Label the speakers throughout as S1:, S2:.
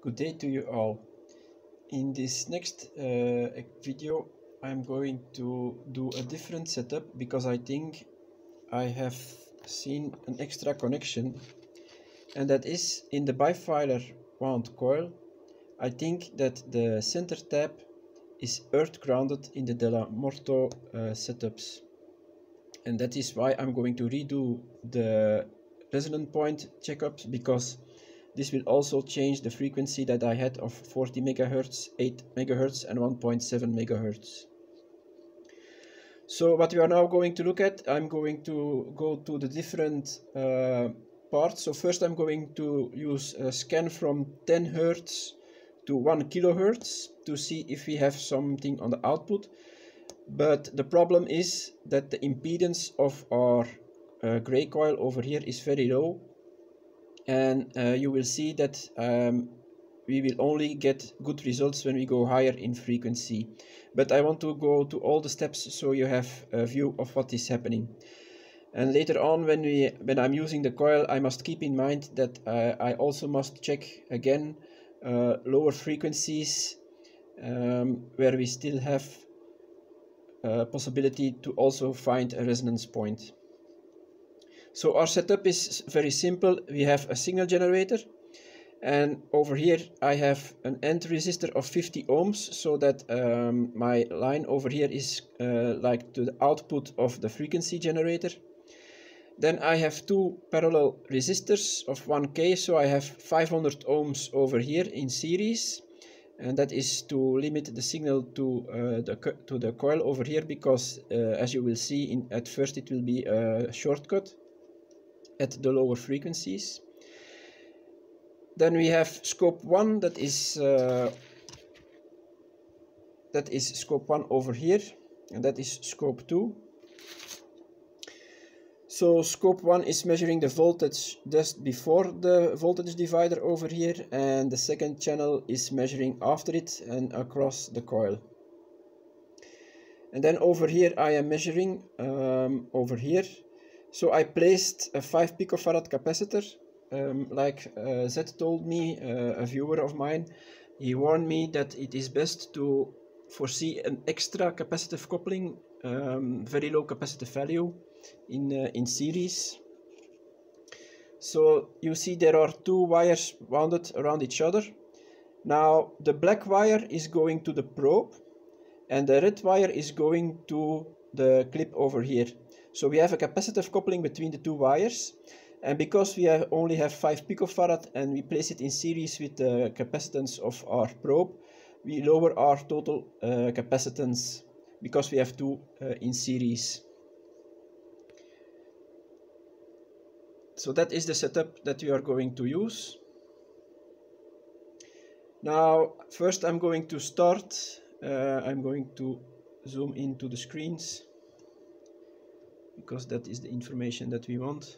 S1: Good day to you all. In this next video I'm going to do a different setup because I think I have seen an extra connection, and that is in the bifilar wound coil. I think that the center tab is earth grounded in the Delamorto setups, and that is why I'm going to redo the resonance point checkups, because this will also change the frequency that I had of 40 MHz, 8 MHz and 1.7 MHz. So what we are now going to look at, I'm going to go to the different parts. So first I'm going to use a scan from 10 Hz to 1 kHz to see if we have something on the output. But the problem is that the impedance of our gray coil over here is very low, and you will see that we will only get good results when we go higher in frequency. But I want to go to all the steps so you have a view of what is happening. And later on, when I'm using the coil, I must keep in mind that I also must check again lower frequencies where we still have possibility to also find a resonance point. So our setup is very simple. We have a signal generator, and over here I have an end resistor of 50 ohms, so that my line over here is like to the output of the frequency generator. Then I have two parallel resistors of 1K, so I have 500 ohms over here in series, and that is to limit the signal to the coil over here, because as you will see, at first it will be a shortcut at the lower frequencies. Then we have scope 1, that is scope 1 over here, and that is scope 2. So scope 1 is measuring the voltage just before the voltage divider over here, and the second channel is measuring after it and across the coil. And then over here I am measuring over here. So I placed a 5 picofarad capacitor, like Zed told me, a viewer of mine. He warned me that it is best to foresee an extra capacitive coupling, very low capacitive value in series. So you see there are two wires wounded around each other. Now the black wire is going to the probe, and the red wire is going to the clip over here. So we have a capacitive coupling between the two wires, and because we only have 5 picofarad and we place it in series with the capacitance of our probe, we lower our total capacitance because we have two in series. So that is the setup that we are going to use. Now first I'm going to start, I'm going to zoom into the screens, because that is the information that we want.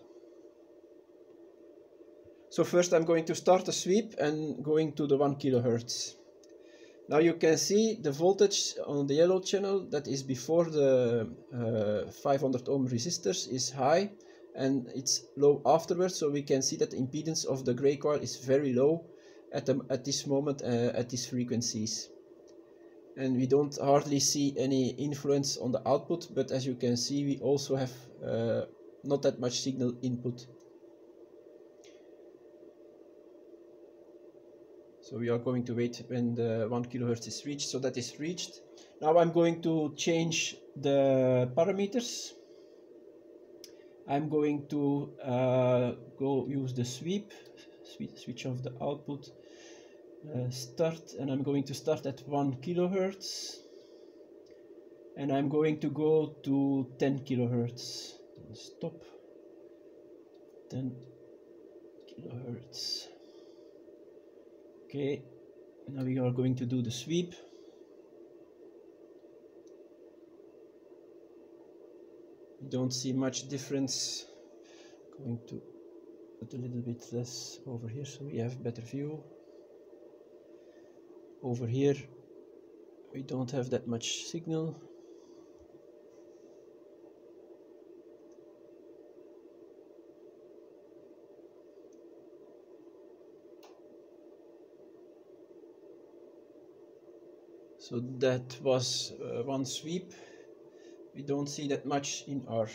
S1: So first I'm going to start a sweep and going to the 1 kHz. Now you can see the voltage on the yellow channel, that is before the 500 ohm resistors, is high, and it's low afterwards. So we can see that the impedance of the gray coil is very low at this moment, at these frequencies. And we don't hardly see any influence on the output, but as you can see, we also have not that much signal input. So we are going to wait when the 1 kHz is reached. So that is reached. Now I'm going to change the parameters. I'm going to go use the switch off the output, start, and I'm going to start at 1 kHz, and I'm going to go to 10 kHz. Stop. 10 kHz. Okay, now we are going to do the sweep. You don't see much difference. Going to put a little bit less over here so we have better view. Over here we don't have that much signal. So that was one sweep. We don't see that much in our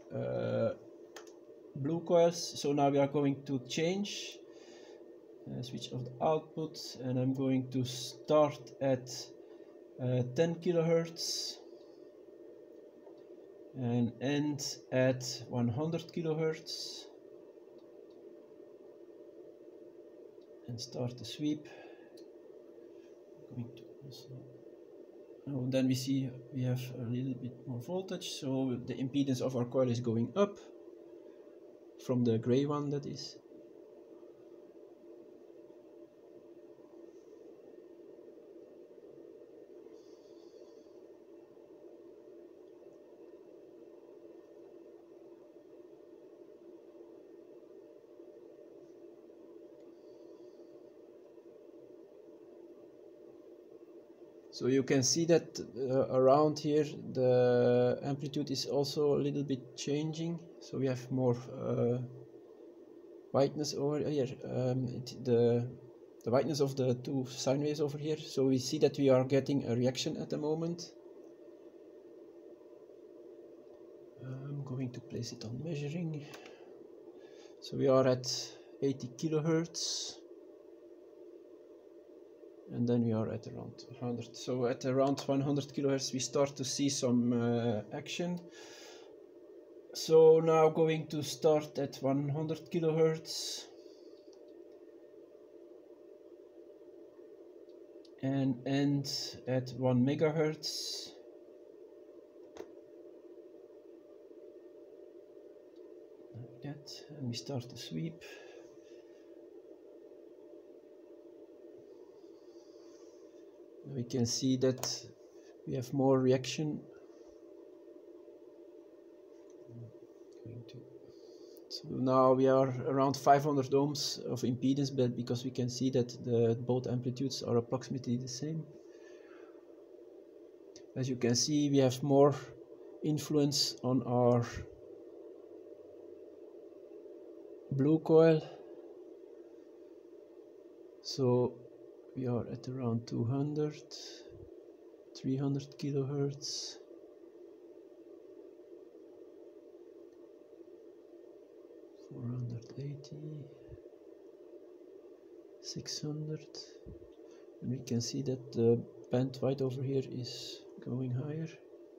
S1: blue coils, so now we are going to change, switch off the output, and I'm going to start at 10 kilohertz and end at 100 kilohertz and start the sweep. Going to also, oh, then we see we have a little bit more voltage, so the impedance of our coil is going up from the gray one, that is. So you can see that around here the amplitude is also a little bit changing, so we have more whiteness over here, the whiteness of the two sine waves over here, so we see that we are getting a reaction at the moment. I'm going to place it on measuring. So we are at 80 kilohertz. And then we are at around 100. So at around 100 kilohertz we start to see some action. So now going to start at 100 kilohertz and end at 1 megahertz. Like that, and we start the sweep. We can see that we have more reaction. So now we are around 500 ohms of impedance, but because we can see that both amplitudes are approximately the same. As you can see, we have more influence on our blue coil. So we are at around 200, 300 kilohertz. 480, 600, and we can see that the bandwidth over here is going higher.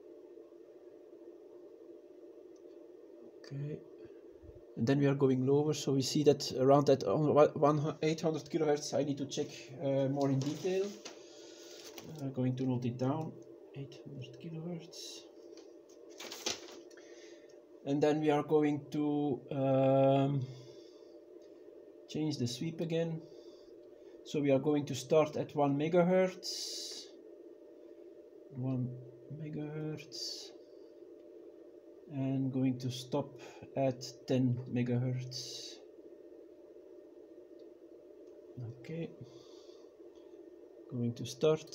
S1: Okay, and then we are going lower, so we see that around that 800 kilohertz I need to check more in detail. Going to note it down, 800 kilohertz. And then we are going to change the sweep again. So we are going to start at 1 megahertz. 1 megahertz. And going to stop at 10 megahertz. Okay. Going to start.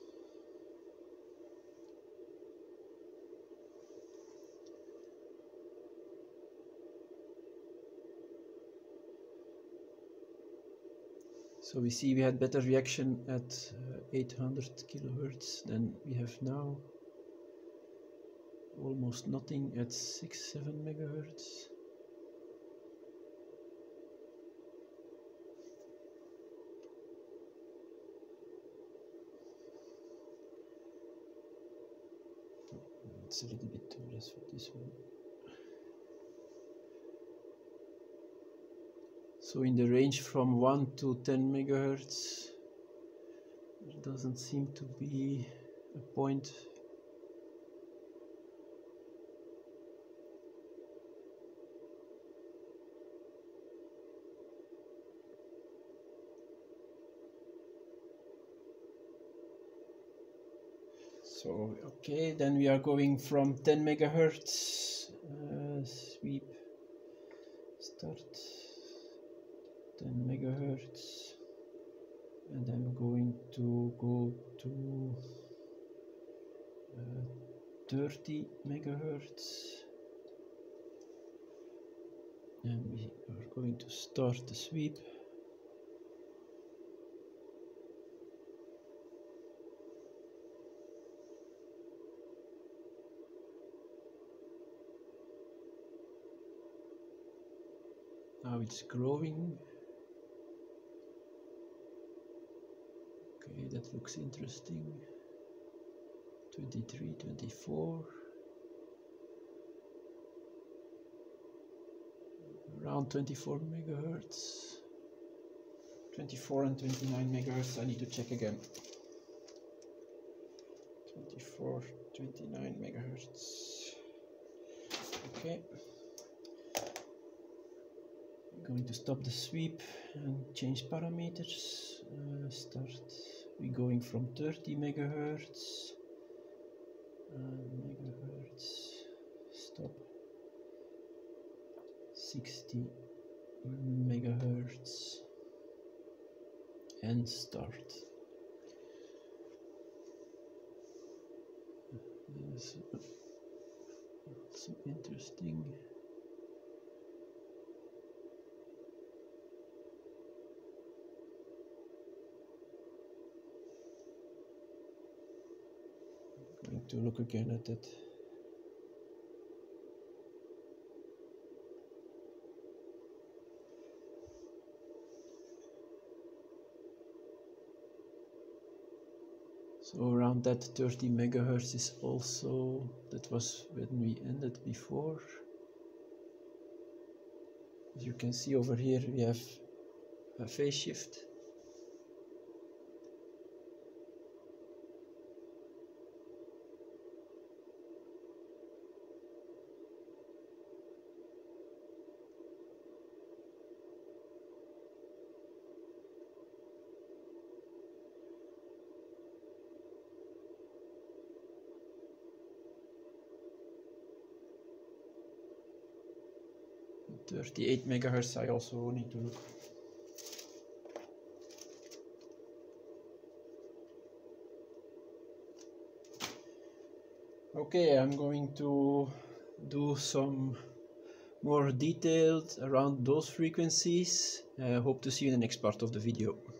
S1: So we see we had better reaction at 800 kilohertz than we have now. Almost nothing at 6-7 megahertz. It's a little bit too less for this one. So in the range from 1 to 10 megahertz, there doesn't seem to be a point. So okay, then we are going from 10 megahertz, sweep, start 10 megahertz, and I'm going to go to 30 megahertz, and we are going to start the sweep. it's growing. Okay, that looks interesting. 23, 24. Around 24 megahertz. 24 and 29 megahertz, I need to check again. 24, 29 megahertz. Okay. I'm going to stop the sweep and change parameters. Start. We're going from 30 megahertz. Megahertz. Stop. 60 megahertz. And start. This is so interesting. I'm going to look again at it. So around that 30 megahertz is also, that was when we ended before. As you can see over here, we have a phase shift. At 38 megahertz I also need to look. Okay, I'm going to do some more detailed around those frequencies. Hope to see you in the next part of the video.